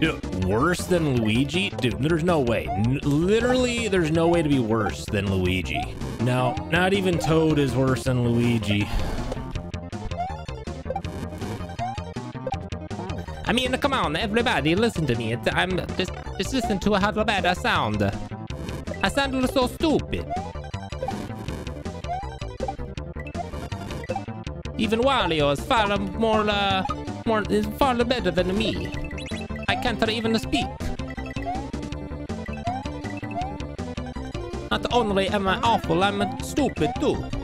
Dude, worse than Luigi? Dude, there's no way. Literally, there's no way to be worse than Luigi. No, not even Toad is worse than Luigi. I mean, come on, everybody, listen to me. I'm just listen to how bad I sound. I sound so stupid. Even Wario is far better than me. I can't even speak. Not only am I awful, I'm stupid too.